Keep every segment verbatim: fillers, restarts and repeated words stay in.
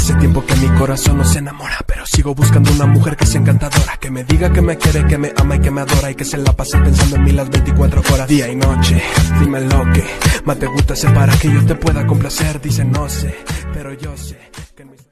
Hace tiempo que mi corazón no se enamora, pero sigo buscando una mujer que sea encantadora, que me diga que me quiere, que me ama y que me adora, y que se la pase pensando en mí las veinticuatro horas, día y noche. Dime lo que más te gusta hacer para que yo te pueda complacer. Dice no sé, pero yo sé que en mis...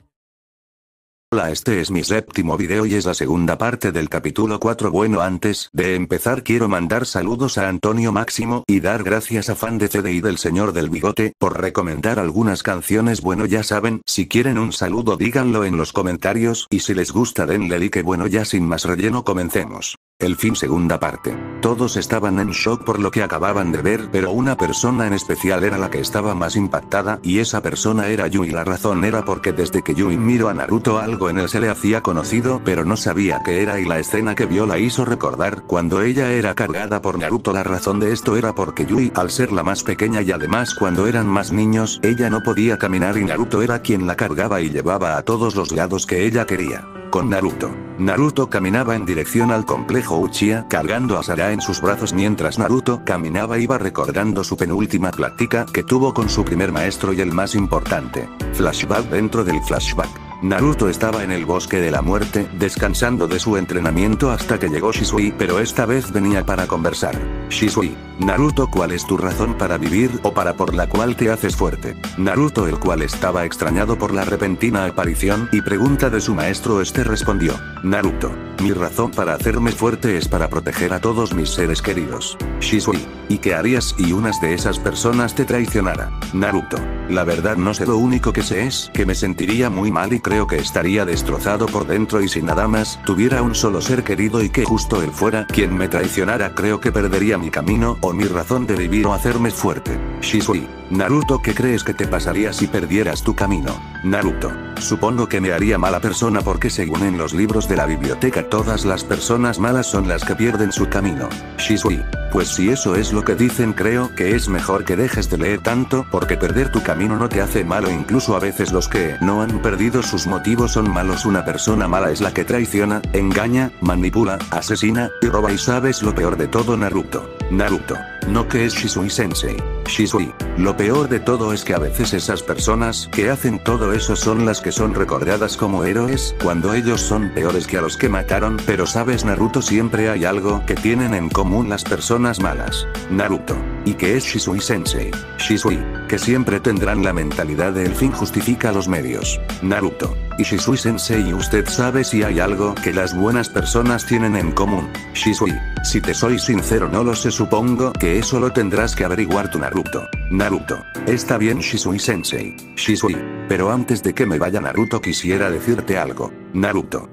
Hola, este es mi séptimo video y es la segunda parte del capítulo cuatro. Bueno, antes de empezar quiero mandar saludos a Antonio Máximo y dar gracias a Fan de C D y del Señor del Bigote por recomendar algunas canciones. Bueno, ya saben, si quieren un saludo díganlo en los comentarios y si les gusta denle like. Bueno, ya sin más relleno comencemos. El fin, segunda parte. Todos estaban en shock por lo que acababan de ver, pero una persona en especial era la que estaba más impactada, y esa persona era Yui. La razón era porque desde que Yui miró a Naruto algo en él se le hacía conocido, pero no sabía qué era, y la escena que vio la hizo recordar cuando ella era cargada por Naruto. La razón de esto era porque Yui, al ser la más pequeña y además cuando eran más niños, ella no podía caminar y Naruto era quien la cargaba y llevaba a todos los lados que ella quería. Con Naruto. Naruto caminaba en dirección al complejo Uchiha, cargando a Sarah en sus brazos. Mientras Naruto caminaba iba recordando su penúltima plática que tuvo con su primer maestro y el más importante. Flashback dentro del flashback. Naruto estaba en el bosque de la muerte, descansando de su entrenamiento hasta que llegó Shisui, pero esta vez venía para conversar. Shisui. Naruto, ¿cuál es tu razón para vivir o para por la cual te haces fuerte? Naruto, el cual estaba extrañado por la repentina aparición y pregunta de su maestro, este respondió: Naruto, mi razón para hacerme fuerte es para proteger a todos mis seres queridos. Shisui. ¿Y qué harías si unas de esas personas te traicionara? Naruto. La verdad no sé, lo único que sé es que me sentiría muy mal y creo que estaría destrozado por dentro, y si nada más tuviera un solo ser querido y que justo él fuera quien me traicionara, creo que perdería mi camino o mi razón de vivir o hacerme fuerte. Shisui. Naruto, ¿qué crees que te pasaría si perdieras tu camino? Naruto. Supongo que me haría mala persona porque según en los libros de la biblioteca todas las personas malas son las que pierden su camino. Shisui. Pues si eso es lo que dicen, creo que es mejor que dejes de leer tanto, porque perder tu camino no te hace malo. Incluso a veces los que no han perdido sus motivos son malos. Una persona mala es la que traiciona, engaña, manipula, asesina y roba. ¿Y sabes lo peor de todo, Naruto? Naruto. No, que es Shisui Sensei. Shisui. Lo peor de todo es que a veces esas personas que hacen todo eso son las que son recordadas como héroes, cuando ellos son peores que a los que mataron. Pero sabes, Naruto, siempre hay algo que tienen en común las personas malas. Naruto. ¿Y qué es Shisui Sensei? Shisui. Que siempre tendrán la mentalidad de el fin justifica los medios. Naruto. Y Shisui Sensei, ¿usted sabe si hay algo que las buenas personas tienen en común? Shisui. Si te soy sincero no lo sé, supongo que eso lo tendrás que averiguar tu Naruto. Naruto. Está bien, Shisui Sensei. Shisui. Pero antes de que me vaya, Naruto, quisiera decirte algo. Naruto.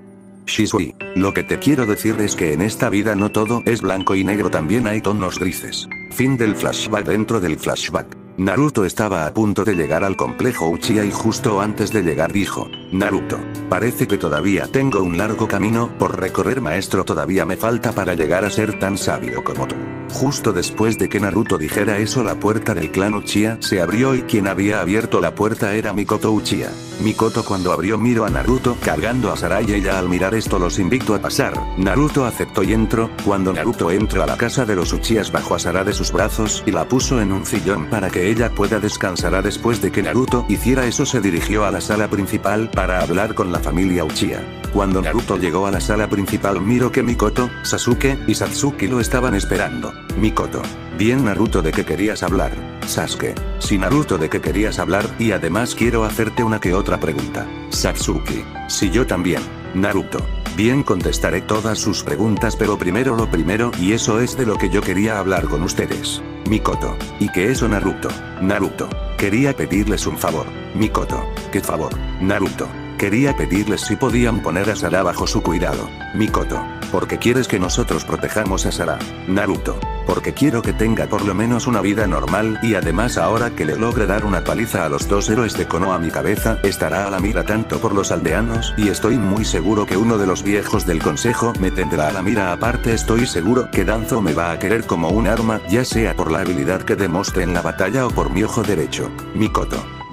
Shisui. Lo que te quiero decir es que en esta vida no todo es blanco y negro, también hay tonos grises. Fin del flashback dentro del flashback. Naruto estaba a punto de llegar al complejo Uchiha y justo antes de llegar dijo: Naruto, parece que todavía tengo un largo camino por recorrer, maestro, todavía me falta para llegar a ser tan sabio como tú. Justo después de que Naruto dijera eso, la puerta del clan Uchiha se abrió y quien había abierto la puerta era Mikoto Uchiha. Mikoto cuando abrió miró a Naruto cargando a Sarah y ella al mirar esto los invitó a pasar. Naruto aceptó y entró. Cuando Naruto entró a la casa de los Uchihas bajó a Sarah de sus brazos y la puso en un sillón para que ella pueda descansar. Después de que Naruto hiciera eso se dirigió a la sala principal para hablar con la familia Uchiha. Cuando Naruto llegó a la sala principal miró que Mikoto, Sasuke y Satsuki lo estaban esperando. Mikoto. Bien, Naruto, ¿de qué querías hablar? Sasuke. Sí, Naruto, ¿de qué querías hablar? Y además quiero hacerte una que otra pregunta. Satsuki. Sí, yo también. Naruto. Bien, contestaré todas sus preguntas, pero primero lo primero, y eso es de lo que yo quería hablar con ustedes. Mikoto. ¿Y qué eso, Naruto? Naruto. Quería pedirles un favor. Mikoto. ¿Qué favor? Naruto. Quería pedirles si podían poner a Sarah bajo su cuidado. Mikoto. Porque quieres que nosotros protejamos a Sarah. Naruto. Porque quiero que tenga por lo menos una vida normal, y además ahora que le logre dar una paliza a los dos héroes de Konoha, mi cabeza estará a la mira tanto por los aldeanos, y estoy muy seguro que uno de los viejos del consejo me tendrá a la mira. Aparte estoy seguro que Danzo me va a querer como un arma, ya sea por la habilidad que demostré en la batalla o por mi ojo derecho. Mikoto.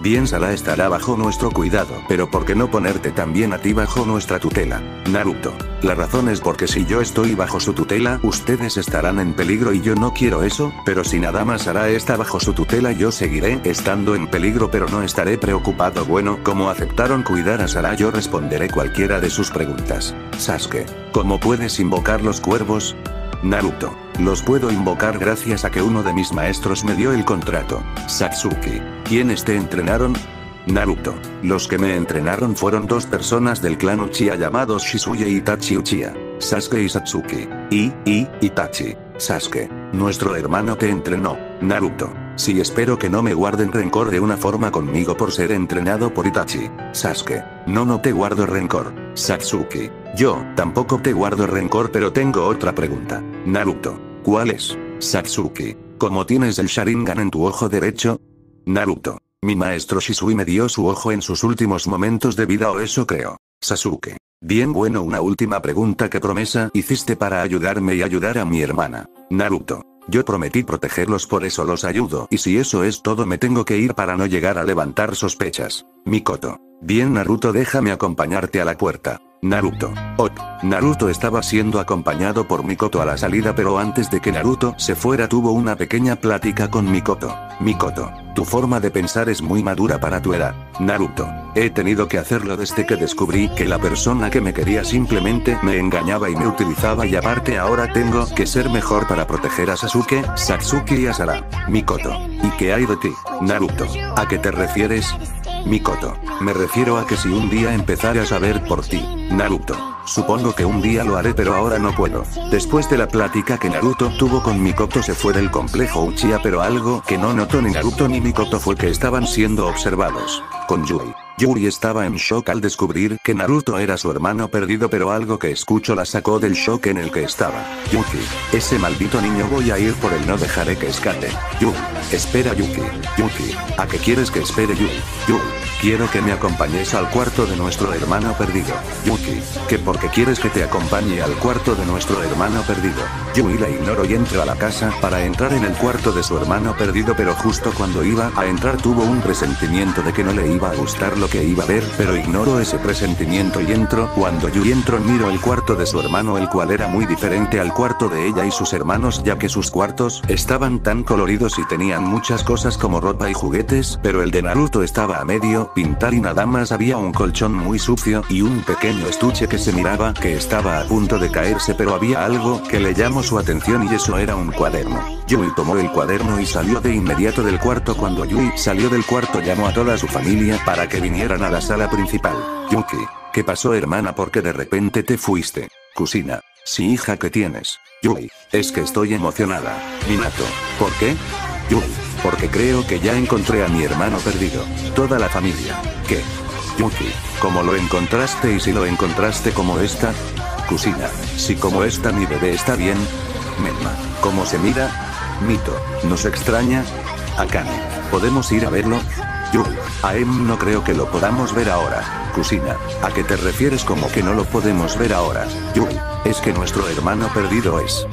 Bien, Sara estará bajo nuestro cuidado, pero ¿por qué no ponerte también a ti bajo nuestra tutela? Naruto. La razón es porque si yo estoy bajo su tutela, ustedes estarán en peligro y yo no quiero eso, pero si nada más Sara está bajo su tutela yo seguiré estando en peligro pero no estaré preocupado. Bueno, como aceptaron cuidar a Sara yo responderé cualquiera de sus preguntas. Sasuke. ¿Cómo puedes invocar los cuervos? Naruto. Los puedo invocar gracias a que uno de mis maestros me dio el contrato. Satsuki. ¿Quiénes te entrenaron? Naruto. Los que me entrenaron fueron dos personas del clan Uchiha llamados Shizuya y Itachi Uchiha. Sasuke y Satsuki. Y, y, Itachi. Sasuke. Nuestro hermano te entrenó. Naruto. Sí, espero que no me guarden rencor de una forma conmigo por ser entrenado por Itachi. Sasuke. No, no te guardo rencor. Satsuki. Yo, tampoco te guardo rencor pero tengo otra pregunta. Naruto. ¿Cuál es? Satsuki. ¿Cómo tienes el Sharingan en tu ojo derecho? Naruto. Mi maestro Shisui me dio su ojo en sus últimos momentos de vida o eso creo. Sasuke. Bien, bueno, una última pregunta. ¿Qué promesa hiciste para ayudarme y ayudar a mi hermana? Naruto. Yo prometí protegerlos, por eso los ayudo, y si eso es todo me tengo que ir para no llegar a levantar sospechas. Mikoto. Bien, Naruto, déjame acompañarte a la puerta. Naruto. Ok. Naruto estaba siendo acompañado por Mikoto a la salida, pero antes de que Naruto se fuera tuvo una pequeña plática con Mikoto. Mikoto, tu forma de pensar es muy madura para tu edad. Naruto. He tenido que hacerlo desde que descubrí que la persona que me quería simplemente me engañaba y me utilizaba, y aparte ahora tengo que ser mejor para proteger a Sasuke, Satsuki y a Sara. Mikoto. ¿Y qué hay de ti? Naruto. ¿A qué te refieres? Mikoto. Me refiero a que si un día empezaras a ver por ti. Naruto. Supongo que un día lo haré pero ahora no puedo. Después de la plática que Naruto tuvo con Mikoto se fue del complejo Uchiha, pero algo que no notó ni Naruto ni Mikoto fue que estaban siendo observados. Con Yui. Yui estaba en shock al descubrir que Naruto era su hermano perdido, pero algo que escuchó la sacó del shock en el que estaba. Yuki. Ese maldito niño, voy a ir por él, no dejaré que escape. Yui. Espera, Yuki. Yuki. ¿A qué quieres que espere, Yui? Yui. Quiero que me acompañes al cuarto de nuestro hermano perdido. Yuki. ¿Qué por qué quieres que te acompañe al cuarto de nuestro hermano perdido? Yui la ignoró y entró a la casa para entrar en el cuarto de su hermano perdido, pero justo cuando iba a entrar tuvo un presentimiento de que no le iba a gustar lo que iba a ver, pero ignoró ese presentimiento y entró. Cuando Yui entró miró el cuarto de su hermano, el cual era muy diferente al cuarto de ella y sus hermanos, ya que sus cuartos estaban tan coloridos y tenían muchas cosas como ropa y juguetes, pero el de Naruto estaba a medio pintar y nada más había un colchón muy sucio y un pequeño estuche que se miraba que estaba a punto de caerse, pero había algo que le llamó su atención y eso era un cuaderno. Yui tomó el cuaderno y salió de inmediato del cuarto. Cuando Yui salió del cuarto llamó a toda su familia para que vinieran a la sala principal. Yuki. ¿Qué pasó, hermana? ¿Por qué de repente te fuiste? Kusina. Sí, hija, ¿qué tienes? Yui. Es que estoy emocionada. Minato. ¿Por qué? Yui. Porque creo que ya encontré a mi hermano perdido. Toda la familia. ¿Qué? Yuki. ¿Cómo lo encontraste y si lo encontraste como esta? Kusina. Si como esta mi bebé está bien. Menma. ¿Cómo se mira? Mito. ¿Nos extraña? Akane. ¿Podemos ir a verlo? Yui. Aem, no creo que lo podamos ver ahora. Kusina. ¿A qué te refieres como que no lo podemos ver ahora? Yui. Es que nuestro hermano perdido es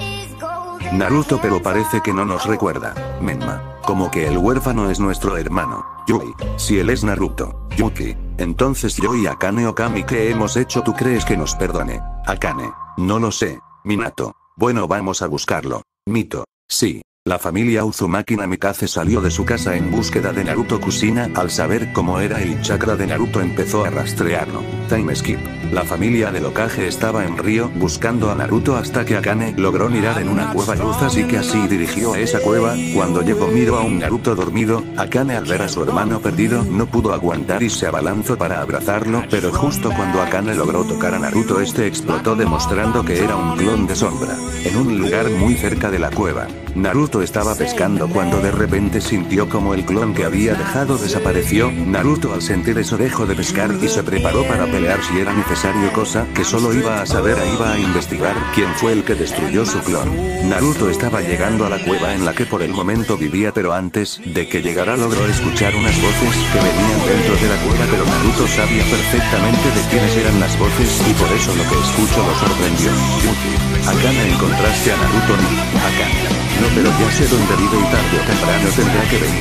Naruto, pero parece que no nos recuerda. Menma. Como que el huérfano es nuestro hermano. Yui. Si él es Naruto. Yuki. Entonces yo y Akane Okami, ¿qué hemos hecho? ¿Tú crees que nos perdone? Akane. No lo sé. Minato. Bueno, vamos a buscarlo. Mito. Sí. La familia Uzumaki Namikaze salió de su casa en búsqueda de Naruto. Kusina, al saber cómo era el chakra de Naruto, empezó a rastrearlo. Time skip. La familia del Hokage estaba en Río buscando a Naruto hasta que Akane logró mirar en una cueva luz, así que así dirigió a esa cueva. Cuando llegó miró a un Naruto dormido. Akane, al ver a su hermano perdido, no pudo aguantar y se abalanzó para abrazarlo, pero justo cuando Akane logró tocar a Naruto, este explotó demostrando que era un clon de Sombra. En un lugar muy cerca de la cueva, Naruto estaba pescando cuando de repente sintió como el clon que había dejado desapareció. Naruto, al sentir eso, dejó de pescar y se preparó para pelear si era necesario, cosa que solo iba a saber e iba a investigar quién fue el que destruyó su clon. Naruto estaba llegando a la cueva en la que por el momento vivía, pero antes de que llegara logró escuchar unas voces que venían dentro de la cueva, pero Naruto sabía perfectamente de quiénes eran las voces y por eso lo que escuchó lo sorprendió. Yuki. Akane, ¿encontraste a Naruto? No. Akane. No, pero ya sé dónde vive y tarde o temprano tendrá que venir.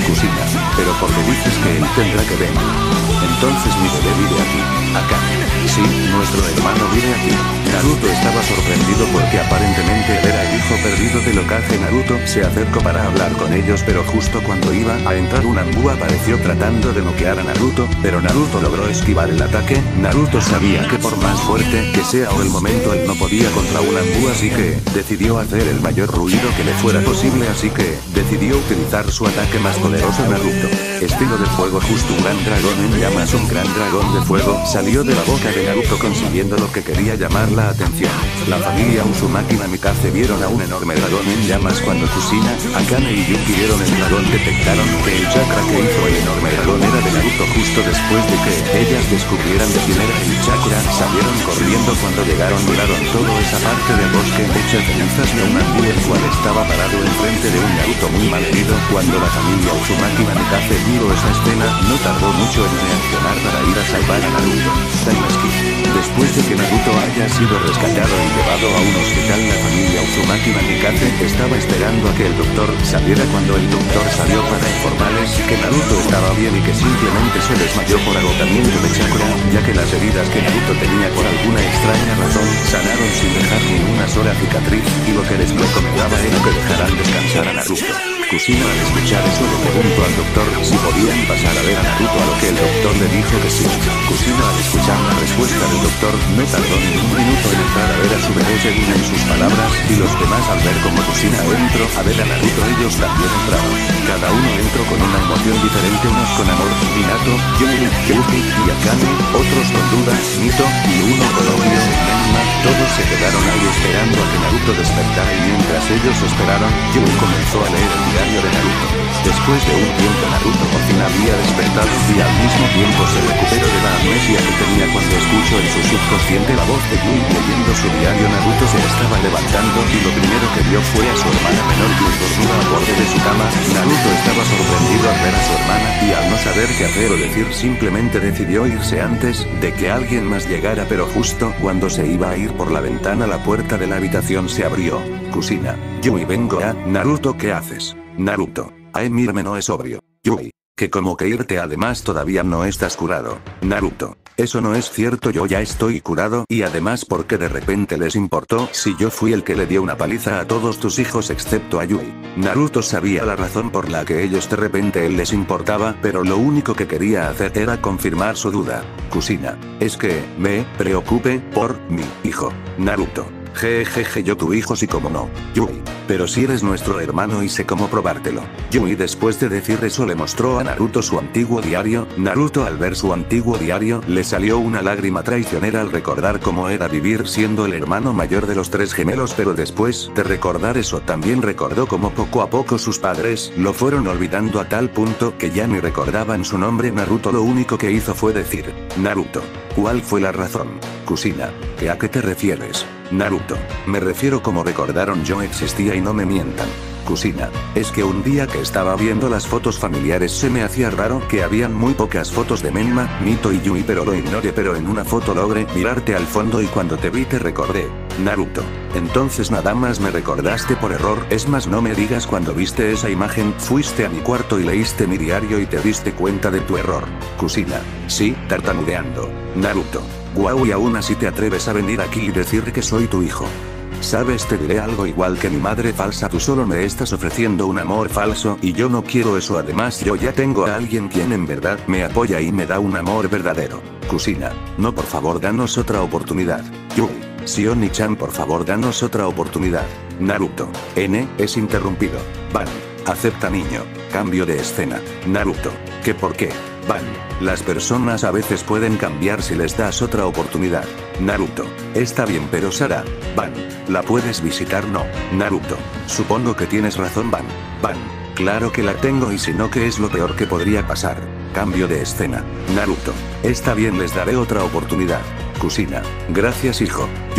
Kusina, pero ¿por qué dices que él tendrá que venir? Entonces mi bebé vive aquí, acá. Sí, nuestro hermano vive aquí. Naruto estaba sorprendido porque aparentemente él era el hijo perdido del Hokage Naruto. Se acercó para hablar con ellos, pero justo cuando iba a entrar un Anbu apareció tratando de noquear a Naruto, pero Naruto logró esquivar el ataque. Naruto sabía que por más fuerte que sea o el momento él no podía contra un Anbu, así que decidió hacer el mayor ruido que le fuera posible, así que decidió utilizar su ataque más poderoso. Naruto, estilo de fuego, justo un gran dragón en llamas. Un gran dragón de fuego salió de la boca de Naruto consiguiendo lo que quería llamar la atención. La familia Uzumaki Namikaze vieron a un enorme dragón en llamas. Cuando Kusina, Akane y Yuki vieron el dragón detectaron que el chakra que hizo el enorme dragón era de Naruto. Justo después de que ellas descubrieran de quién era el chakra, salieron corriendo. Cuando llegaron miraron toda esa parte del bosque hecha cenizas y a un Anbu el cual estaba parado enfrente de un Naruto muy mal herido. Cuando la familia Uzumaki Namikaze vio esa escena, no tardó mucho en reaccionar para ir a salvar a Naruto. Time skip. Después de que Naruto haya sido rescatado y llevado a un hospital, la familia Uzumaki Namikaze estaba esperando a que el doctor saliera. Cuando el doctor salió para informarles que Naruto estaba bien y que simplemente se desmayó por agotamiento de chakra, ya que las heridas que Naruto tenía por alguna extraña razón sanaron sin dejar ni una sola cicatriz, y lo que les recomendaba era que dejaran descansar a Naruto. Kusina al escuchar eso le preguntó al doctor si podían pasar a ver a Naruto, a lo que el doctor le dijo que sí. Kusina al escuchar la respuesta del doctor no tardó ni un minuto en entrar a ver a su bebé según en sus palabras, y los demás al ver como Kusina entró a ver a Naruto ellos también entraron. Cada uno entró con una emoción diferente, unos con amor, Minato, Yuri, Yuki y Akane, otros con dudas, Mito, y uno con odio, Menma. Todos se quedaron ahí esperando a que Naruto despertara, y mientras ellos esperaron, Yuri comenzó a leer el diario de Naruto. Después de un tiempo Naruto por fin había despertado y al mismo tiempo se recuperó de la amnesia que tenía cuando escuchó en su subconsciente la voz de Yui leyendo su diario. Naruto se estaba levantando y lo primero que vio fue a su hermana menor Yui dormida al borde de su cama. Naruto estaba sorprendido al ver a su hermana y al no saber qué hacer o decir simplemente decidió irse antes de que alguien más llegara, pero justo cuando se iba a ir por la ventana la puerta de la habitación se abrió. Kusina, Yui, vengo a... Naruto, ¿qué haces? Naruto, ay, mírame, no es obvio. Yui, que como que irte, además todavía no estás curado. Naruto, eso no es cierto, yo ya estoy curado, y además ¿por qué de repente les importó si yo fui el que le dio una paliza a todos tus hijos excepto a Yui? Naruto sabía la razón por la que ellos de repente él les importaba, pero lo único que quería hacer era confirmar su duda. Kusina, es que me preocupe por mi hijo. Naruto, jejeje, yo tu hijo sí, como no. Yui, pero si eres nuestro hermano y sé cómo probártelo. Yui después de decir eso le mostró a Naruto su antiguo diario. Naruto al ver su antiguo diario le salió una lágrima traicionera al recordar cómo era vivir siendo el hermano mayor de los tres gemelos, pero después de recordar eso también recordó cómo poco a poco sus padres lo fueron olvidando a tal punto que ya ni recordaban su nombre. Naruto lo único que hizo fue decir, Naruto, ¿cuál fue la razón? Kusina, ¿que a qué te refieres? Naruto, me refiero como recordaron yo existía y no me mientan. Kusina, es que un día que estaba viendo las fotos familiares se me hacía raro que habían muy pocas fotos de Menma, Mito y Yui, pero lo ignoré, pero en una foto logré mirarte al fondo y cuando te vi te recordé. Naruto, entonces nada más me recordaste por error, es más no me digas cuando viste esa imagen fuiste a mi cuarto y leíste mi diario y te diste cuenta de tu error. Kusina, sí, tartamudeando. Naruto, guau, y aún así te atreves a venir aquí y decir que soy tu hijo. Sabes, te diré algo, igual que mi madre falsa, tú solo me estás ofreciendo un amor falso y yo no quiero eso, además yo ya tengo a alguien quien en verdad me apoya y me da un amor verdadero. Kusina, no, por favor danos otra oportunidad. Yui, Sion-chan, por favor danos otra oportunidad. Naruto, N, es interrumpido. Ban, acepta niño, cambio de escena. Naruto, ¿qué por qué? Ban, las personas a veces pueden cambiar si les das otra oportunidad. Naruto, está bien, pero Sara, Ban, ¿la puedes visitar? No. Naruto, supongo que tienes razón, Ban. Ban, claro que la tengo, y si no, ¿qué es lo peor que podría pasar? Cambio de escena. Naruto, está bien, les daré otra oportunidad. Kusina, gracias hijo. Yui,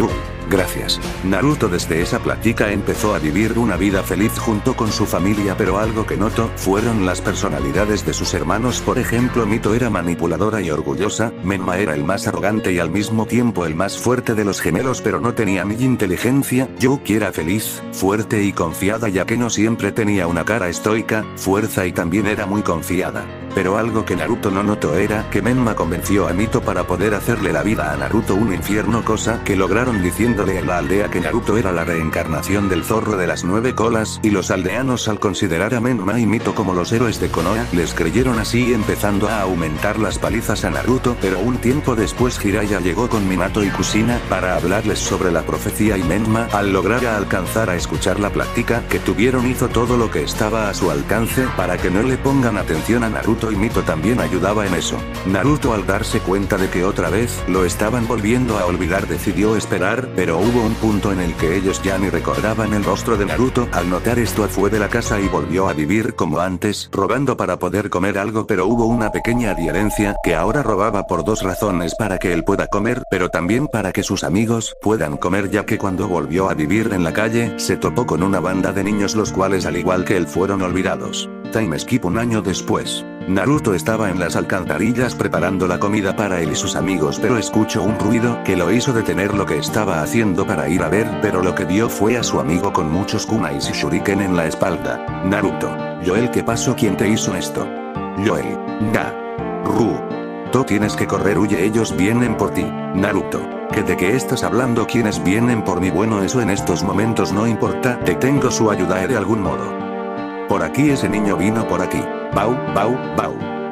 Gracias. Naruto desde esa plática empezó a vivir una vida feliz junto con su familia, pero algo que notó fueron las personalidades de sus hermanos. Por ejemplo, Mito era manipuladora y orgullosa, Menma era el más arrogante y al mismo tiempo el más fuerte de los gemelos, pero no tenía ni inteligencia. Yuki era feliz, fuerte y confiada, ya que no siempre tenía una cara estoica, fuerza y también era muy confiada. Pero algo que Naruto no notó era que Menma convenció a Mito para poder hacerle la vida a Naruto un infierno, cosa que lograron diciéndole en la aldea que Naruto era la reencarnación del zorro de las nueve colas, y los aldeanos, al considerar a Menma y Mito como los héroes de Konoha, les creyeron, así empezando a aumentar las palizas a Naruto. Pero un tiempo después Jiraiya llegó con Minato y Kushina para hablarles sobre la profecía, y Menma, al lograr alcanzar a escuchar la plática que tuvieron, hizo todo lo que estaba a su alcance para que no le pongan atención a Naruto, y Mito también ayudaba en eso. Naruto, al darse cuenta de que otra vez lo estaban volviendo a olvidar, decidió esperar, pero hubo un punto en el que ellos ya ni recordaban el rostro de Naruto. Al notar esto, fue de la casa y volvió a vivir como antes, robando para poder comer algo, pero hubo una pequeña diferencia, que ahora robaba por dos razones: para que él pueda comer, pero también para que sus amigos puedan comer, ya que cuando volvió a vivir en la calle, se topó con una banda de niños, los cuales al igual que él fueron olvidados. Time skip un año después. Naruto estaba en las alcantarillas preparando la comida para él y sus amigos, pero escuchó un ruido que lo hizo detener lo que estaba haciendo para ir a ver, pero lo que vio fue a su amigo con muchos kunais y shuriken en la espalda. Naruto. Joel, ¿qué pasó? ¿Quién te hizo esto? Joel. Ga. Ru. Tú tienes que correr, huye, ellos vienen por ti. Naruto. ¿Qué de qué estás hablando? ¿Quiénes vienen por mí? Bueno, eso en estos momentos no importa, te tengo su ayuda de algún modo. Por aquí, ese niño vino por aquí. Bau, bau, bau.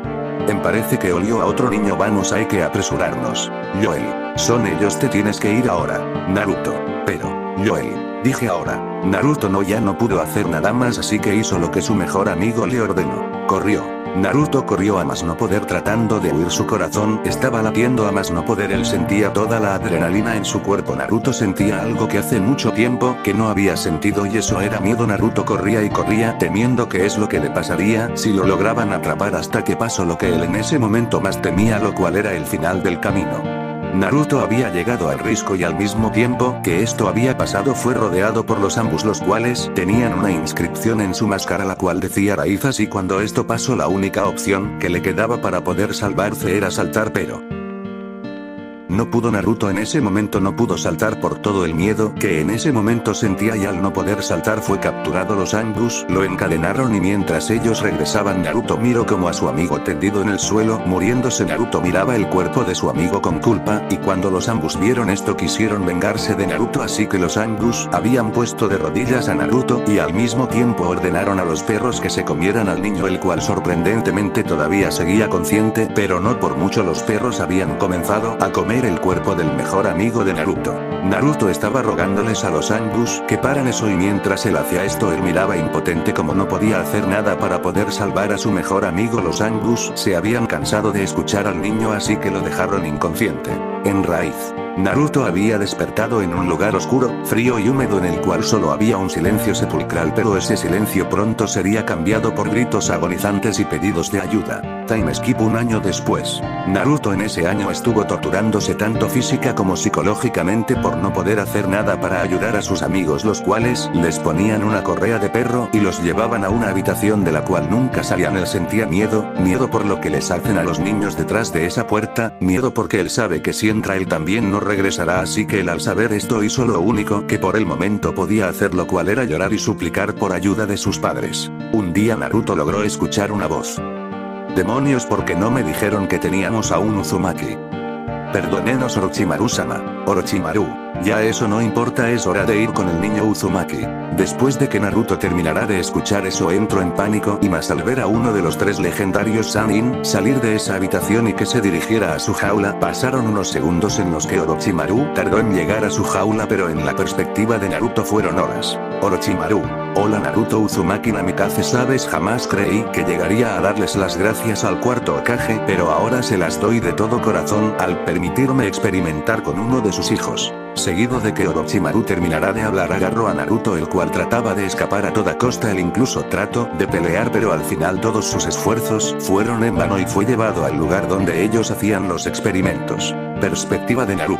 Me parece que olió a otro niño, vamos, hay que apresurarnos. Joel, son ellos, te tienes que ir ahora. Naruto. Pero, Joel, dije ahora. Naruto no ya no pudo hacer nada más, así que hizo lo que su mejor amigo le ordenó. Corrió. Naruto corrió a más no poder, tratando de huir. Su corazón estaba latiendo a más no poder, él sentía toda la adrenalina en su cuerpo. Naruto sentía algo que hace mucho tiempo que no había sentido, y eso era miedo. Naruto corría y corría, temiendo qué es lo que le pasaría si lo lograban atrapar, hasta que pasó lo que él en ese momento más temía, lo cual era el final del camino. Naruto había llegado al risco, y al mismo tiempo que esto había pasado fue rodeado por los ambos, los cuales tenían una inscripción en su máscara la cual decía raíces, y cuando esto pasó la única opción que le quedaba para poder salvarse era saltar, pero no pudo. Naruto en ese momento no pudo saltar por todo el miedo que en ese momento sentía, y al no poder saltar fue capturado. Los Angus lo encadenaron, y mientras ellos regresaban, Naruto miró como a su amigo tendido en el suelo muriéndose. Naruto miraba el cuerpo de su amigo con culpa, y cuando los Angus vieron esto quisieron vengarse de Naruto, así que los Angus habían puesto de rodillas a Naruto y al mismo tiempo ordenaron a los perros que se comieran al niño, el cual sorprendentemente todavía seguía consciente, pero no por mucho. Los perros habían comenzado a comer el cuerpo del mejor amigo de Naruto. Naruto estaba rogándoles a los Angus que paran eso, y mientras él hacía esto él miraba impotente como no podía hacer nada para poder salvar a su mejor amigo. Los Angus se habían cansado de escuchar al niño, así que lo dejaron inconsciente. En raíz. Naruto había despertado en un lugar oscuro, frío y húmedo, en el cual solo había un silencio sepulcral, pero ese silencio pronto sería cambiado por gritos agonizantes y pedidos de ayuda. Time skip un año después. Naruto en ese año estuvo torturándose tanto física como psicológicamente por no poder hacer nada para ayudar a sus amigos, los cuales les ponían una correa de perro y los llevaban a una habitación de la cual nunca salían. Él sentía miedo, miedo por lo que les hacen a los niños detrás de esa puerta, miedo porque él sabe que si entra él también no regresará, así que él al saber esto hizo lo único que por el momento podía hacer, lo cual era llorar y suplicar por ayuda de sus padres. Un día Naruto logró escuchar una voz. Demonios, porque no me dijeron que teníamos a un Uzumaki. Perdónenos, Orochimaru-sama. Orochimaru, ya eso no importa, es hora de ir con el niño Uzumaki. Después de que Naruto terminara de escuchar eso entró en pánico, y más al ver a uno de los tres legendarios Sannin salir de esa habitación y que se dirigiera a su jaula. Pasaron unos segundos en los que Orochimaru tardó en llegar a su jaula, pero en la perspectiva de Naruto fueron horas. Orochimaru. Hola Naruto. Uzumaki Namikaze, sabes, jamás creí que llegaría a darles las gracias al cuarto Hokage, pero ahora se las doy de todo corazón al permitirme experimentar con uno de sus hijos. Seguido de que Orochimaru terminará de hablar, agarró a Naruto, el cual trataba de escapar a toda costa. Él incluso trató de pelear, pero al final todos sus esfuerzos fueron en vano y fue llevado al lugar donde ellos hacían los experimentos. Perspectiva de Naruto.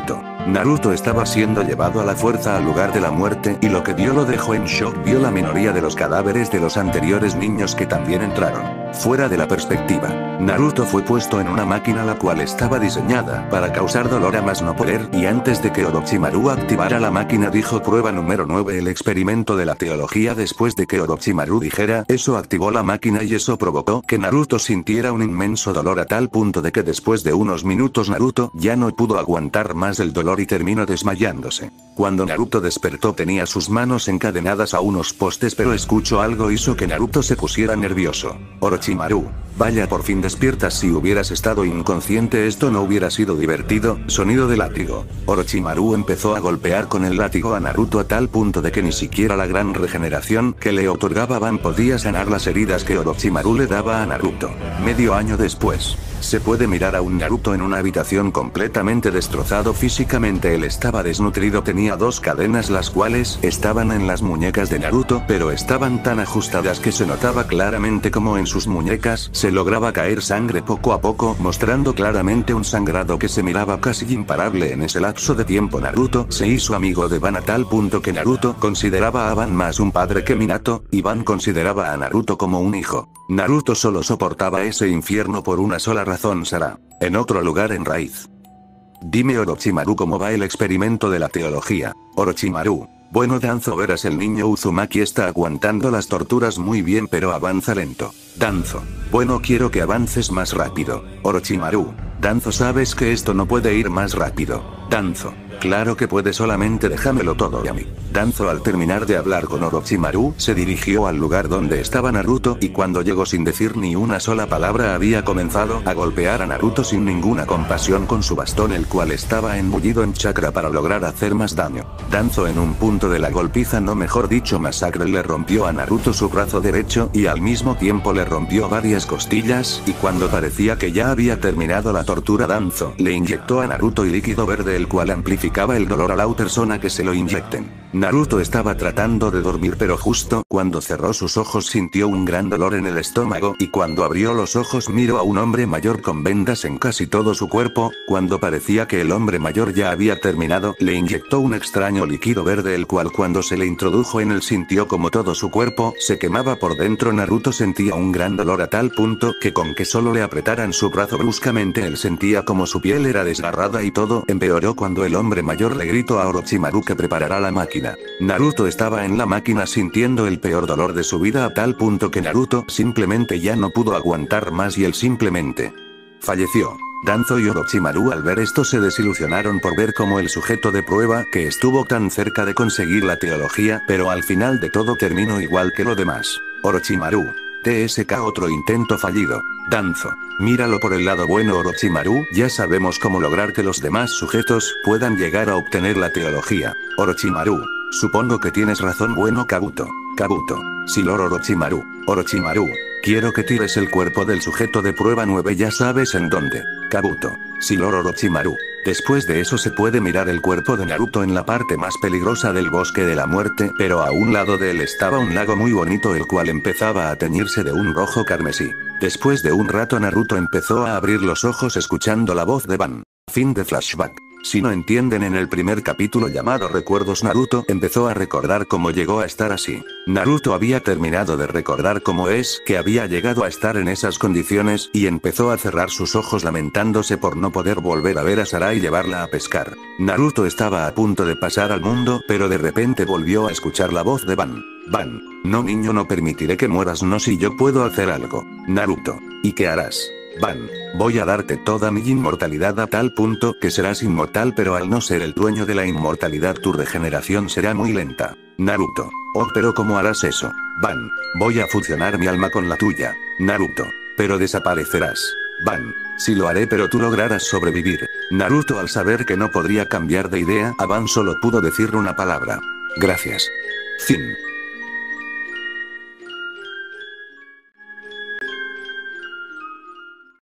Naruto estaba siendo llevado a la fuerza al lugar de la muerte y lo que vio lo dejó en shock. Vio la minoría de los cadáveres de los anteriores niños que también entraron. Fuera de la perspectiva, Naruto fue puesto en una máquina la cual estaba diseñada para causar dolor a más no poder y antes de que Orochimaru activara la máquina dijo prueba número nueve el experimento de la teología. Después de que Orochimaru dijera eso activó la máquina y eso provocó que Naruto sintiera un inmenso dolor a tal punto de que después de unos minutos Naruto ya no pudo aguantar más el dolor y terminó desmayándose. Cuando Naruto despertó tenía sus manos encadenadas a unos postes pero escuchó algo hizo que Naruto se pusiera nervioso. Orochimaru, vaya por fin despiertas, si hubieras estado inconsciente esto no hubiera sido divertido. Sonido de látigo. Orochimaru empezó a golpear con el látigo a Naruto a tal punto de que ni siquiera la gran regeneración que le otorgaba Ban podía sanar las heridas que Orochimaru le daba a Naruto. Medio año después, se puede mirar a un Naruto en una habitación completamente destrozado físicamente. Él estaba desnutrido, tenía dos cadenas las cuales estaban en las muñecas de Naruto pero estaban tan ajustadas que se notaba claramente como en sus muñecas se lograba caer sangre poco a poco mostrando claramente un sangrado que se miraba casi imparable. En ese lapso de tiempo Naruto se hizo amigo de Ban a tal punto que Naruto consideraba a Ban más un padre que Minato, y Ban consideraba a Naruto como un hijo. Naruto solo soportaba ese infierno por una sola razón, Sara. En otro lugar en Raíz. Dime Orochimaru cómo va el experimento de la teología. Orochimaru. Bueno Danzo verás el niño Uzumaki está aguantando las torturas muy bien pero avanza lento. Danzo. Bueno quiero que avances más rápido. Orochimaru. Danzo sabes que esto no puede ir más rápido. Danzo. Claro que puede, solamente déjamelo todo a mí. Danzo al terminar de hablar con Orochimaru se dirigió al lugar donde estaba Naruto y cuando llegó sin decir ni una sola palabra había comenzado a golpear a Naruto sin ninguna compasión con su bastón el cual estaba embullido en chakra para lograr hacer más daño. Danzo en un punto de la golpiza, no mejor dicho masacre, le rompió a Naruto su brazo derecho y al mismo tiempo le rompió varias costillas y cuando parecía que ya había terminado la tortura Danzo le inyectó a Naruto y líquido verde el cual amplificaba el dolor a la persona que se lo inyecten. Naruto estaba tratando de dormir pero justo cuando cerró sus ojos sintió un gran dolor en el estómago y cuando abrió los ojos miró a un hombre mayor con vendas en casi todo su cuerpo. Cuando parecía que el hombre mayor ya había terminado le inyectó un extraño líquido verde el cual cuando se le introdujo en él sintió como todo su cuerpo se quemaba por dentro. Naruto sentía un gran dolor a tal punto que con que solo le apretaran su brazo bruscamente él sentía como su piel era desgarrada y todo empeoró cuando el hombre mayor le gritó a Orochimaru que preparará la máquina. Naruto estaba en la máquina sintiendo el peor dolor de su vida a tal punto que Naruto simplemente ya no pudo aguantar más y él simplemente falleció. Danzo y Orochimaru al ver esto se desilusionaron por ver como el sujeto de prueba que estuvo tan cerca de conseguir la teología pero al final de todo terminó igual que lo demás. Orochimaru. T S K otro intento fallido. Danzo. Míralo por el lado bueno Orochimaru, ya sabemos cómo lograr que los demás sujetos puedan llegar a obtener la teología. Orochimaru. Supongo que tienes razón bueno Kabuto. Kabuto. Sí Lord Orochimaru. Orochimaru. Quiero que tires el cuerpo del sujeto de prueba nueve, ya sabes en dónde. Kabuto. Sí Lord Orochimaru. Después de eso se puede mirar el cuerpo de Naruto en la parte más peligrosa del bosque de la muerte, pero a un lado de él estaba un lago muy bonito el cual empezaba a teñirse de un rojo carmesí. Después de un rato Naruto empezó a abrir los ojos escuchando la voz de Ban. Fin de flashback. Si no entienden, en el primer capítulo llamado Recuerdos Naruto empezó a recordar cómo llegó a estar así. Naruto había terminado de recordar cómo es que había llegado a estar en esas condiciones y empezó a cerrar sus ojos lamentándose por no poder volver a ver a Sarah y llevarla a pescar. Naruto estaba a punto de pasar al mundo pero de repente volvió a escuchar la voz de Ban. Ban. No niño, no permitiré que mueras, no si yo puedo hacer algo. Naruto. ¿Y qué harás? Ban. Voy a darte toda mi inmortalidad a tal punto que serás inmortal, pero al no ser el dueño de la inmortalidad tu regeneración será muy lenta. Naruto. Oh, pero ¿cómo harás eso? Ban. Voy a fusionar mi alma con la tuya. Naruto. Pero desaparecerás. Ban. Sí lo haré, pero tú lograrás sobrevivir. Naruto al saber que no podría cambiar de idea, a Ban solo pudo decir una palabra. Gracias. Fin.